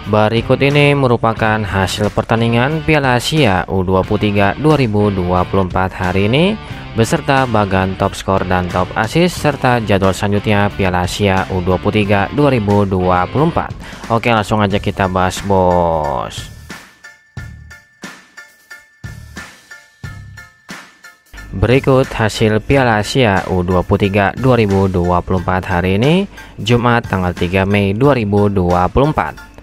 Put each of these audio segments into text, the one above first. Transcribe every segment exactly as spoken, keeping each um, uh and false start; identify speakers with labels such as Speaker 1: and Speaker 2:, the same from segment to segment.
Speaker 1: Berikut ini merupakan hasil pertandingan Piala Asia U dua puluh tiga dua ribu dua puluh empat hari ini beserta bagan top skor dan top assist serta jadwal selanjutnya Piala Asia U dua puluh tiga dua ribu dua puluh empat. Oke, langsung aja kita bahas, bos. Berikut hasil Piala Asia U dua puluh tiga dua ribu dua puluh empat hari ini Jumat tanggal tiga Mei dua ribu dua puluh empat.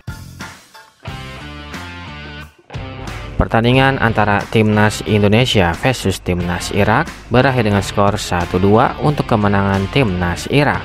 Speaker 1: Pertandingan antara Timnas Indonesia versus Timnas Irak berakhir dengan skor satu dua untuk kemenangan Timnas Irak.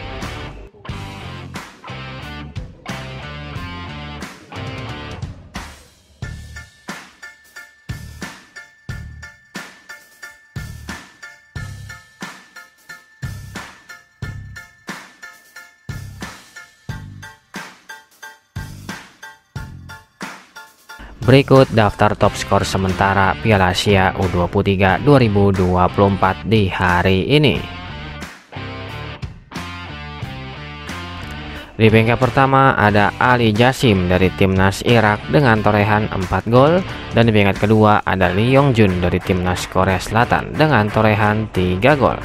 Speaker 1: Berikut daftar top skor sementara Piala Asia U dua puluh tiga dua ribu dua puluh empat di hari ini. Di peringkat pertama ada Ali Jasim dari Timnas Irak dengan torehan empat gol, dan di peringkat kedua ada Lee Yong Jun dari Timnas Korea Selatan dengan torehan tiga gol.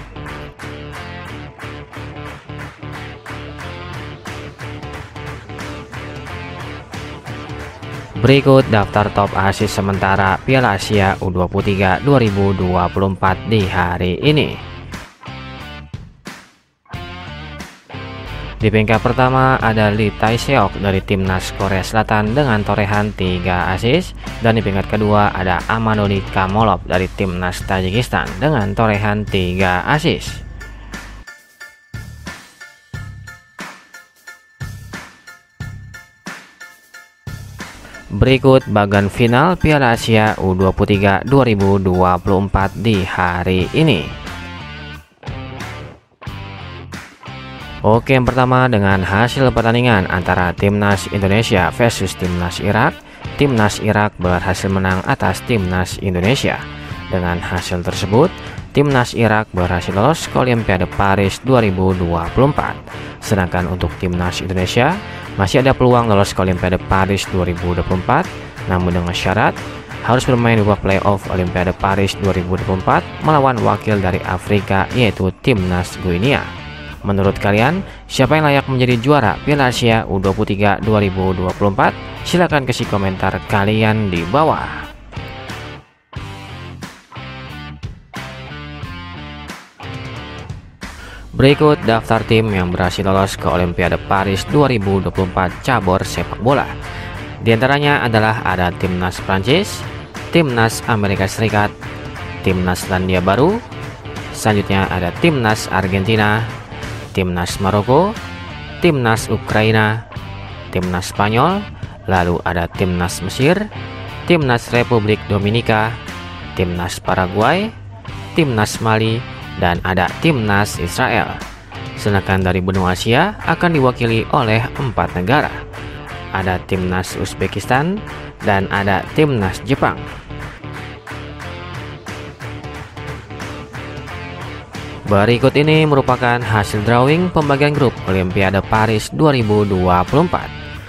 Speaker 1: Berikut daftar top assist sementara Piala Asia U dua puluh tiga dua ribu dua puluh empat di hari ini. Di peringkat pertama ada Lee Tae-seok dari Timnas Korea Selatan dengan torehan tiga assist, dan di peringkat kedua ada Amanoli Kamolov dari Timnas Tajikistan dengan torehan tiga assist. Berikut bagan final Piala Asia U dua puluh tiga dua ribu dua puluh empat di hari ini. Oke, yang pertama dengan hasil pertandingan antara Timnas Indonesia versus Timnas Irak. Timnas Irak berhasil menang atas Timnas Indonesia. Dengan hasil tersebut, Timnas Irak berhasil lolos ke Olimpiade Paris dua ribu dua puluh empat. Sedangkan untuk Timnas Indonesia masih ada peluang lolos ke Olimpiade Paris dua ribu dua puluh empat, namun dengan syarat harus bermain di babak playoff Olimpiade Paris dua ribu dua puluh empat melawan wakil dari Afrika yaitu Timnas Guinea. Menurut kalian, siapa yang layak menjadi juara Piala Asia U dua puluh tiga dua ribu dua puluh empat? Silahkan kasih komentar kalian di bawah. Berikut daftar tim yang berhasil lolos ke Olimpiade Paris dua ribu dua puluh empat cabur sepak bola. Di antaranya adalah ada Timnas Prancis, Timnas Amerika Serikat, Timnas Selandia Baru, selanjutnya ada Timnas Argentina, Timnas Maroko, Timnas Ukraina, Timnas Spanyol, lalu ada Timnas Mesir, Timnas Republik Dominika, Timnas Paraguay, Timnas Mali, dan ada Timnas Israel. Sedangkan dari benua Asia akan diwakili oleh empat negara. Ada Timnas Uzbekistan dan ada Timnas Jepang. Berikut ini merupakan hasil drawing pembagian grup Olimpiade Paris dua ribu dua puluh empat.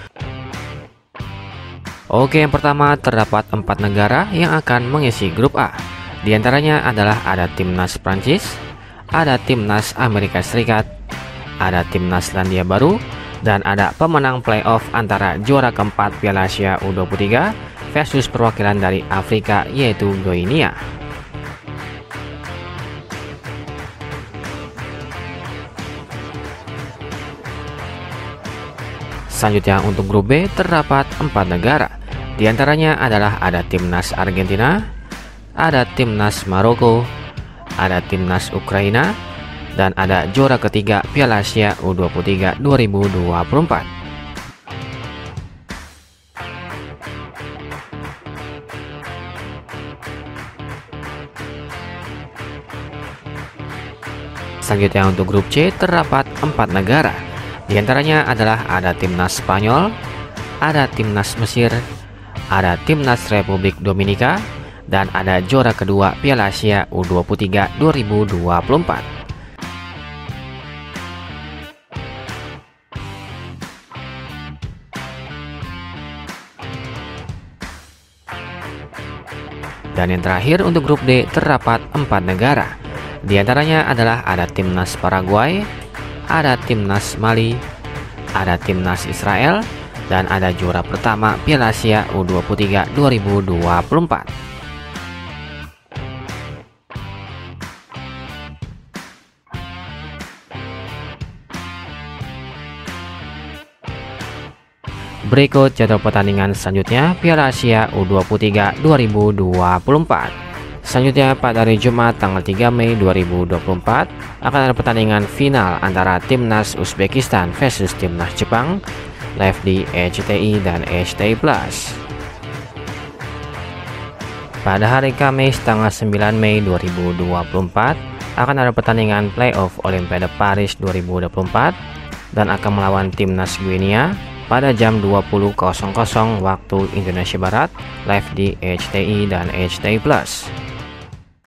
Speaker 1: Oke, yang pertama terdapat empat negara yang akan mengisi grup A. Di antaranya adalah ada Timnas Prancis, ada Timnas Amerika Serikat, ada Timnas Selandia Baru, dan ada pemenang playoff antara juara keempat Piala Asia U dua puluh tiga versus perwakilan dari Afrika yaitu Guinea. Selanjutnya untuk grup B terdapat empat negara. Di antaranya adalah ada Timnas Argentina, ada Timnas Maroko, ada Timnas Ukraina, dan ada juara ketiga Piala Asia U dua puluh tiga dua ribu dua puluh empat. Selanjutnya untuk grup C terdapat empat negara. Di antaranya adalah ada Timnas Spanyol, ada Timnas Mesir, ada Timnas Republik Dominika, dan ada juara kedua Piala Asia U dua puluh tiga dua ribu dua puluh empat. Dan yang terakhir untuk grup D terdapat empat negara. Di antaranya adalah ada timnas Paraguay, ada timnas Mali, ada timnas Israel, dan ada juara pertama Piala Asia U dua puluh tiga dua ribu dua puluh empat. Berikut jadwal pertandingan selanjutnya Piala Asia U dua puluh tiga dua ribu dua puluh empat. Selanjutnya pada hari Jumat tanggal tiga Mei dua ribu dua puluh empat akan ada pertandingan final antara timnas Uzbekistan versus timnas Jepang, live di R C T I dan R C T I Plus. Pada hari Kamis tanggal sembilan Mei dua ribu dua puluh empat akan ada pertandingan playoff Olimpiade Paris dua ribu dua puluh empat dan akan melawan timnas Guinea pada jam dua puluh waktu Indonesia Barat, live di R C T I dan R C T I Plus.